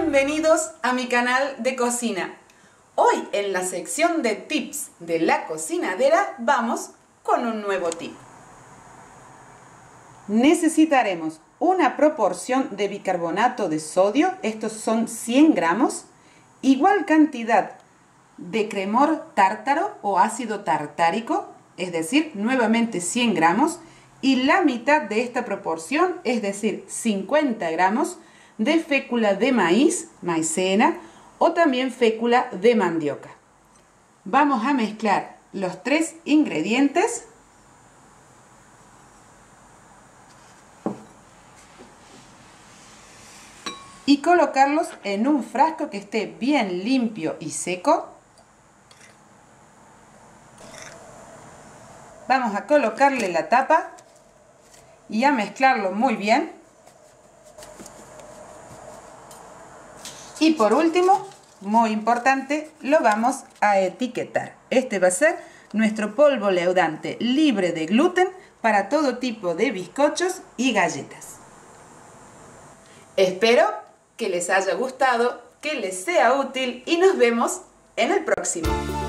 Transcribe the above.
Bienvenidos a mi canal de cocina. Hoy en la sección de tips de la cocinadera vamos con un nuevo tip. Necesitaremos una proporción de bicarbonato de sodio, estos son 100 gramos, igual cantidad de cremor tártaro o ácido tartárico, es decir, nuevamente 100 gramos, y la mitad de esta proporción, es decir, 50 gramos, de fécula de maíz, maicena, o también fécula de mandioca. Vamos a mezclar los tres ingredientes y colocarlos en un frasco que esté bien limpio y seco. Vamos a colocarle la tapa y a mezclarlo muy bien. Y por último, muy importante, lo vamos a etiquetar. Este va a ser nuestro polvo leudante libre de gluten para todo tipo de bizcochos y galletas. Espero que les haya gustado, que les sea útil y nos vemos en el próximo.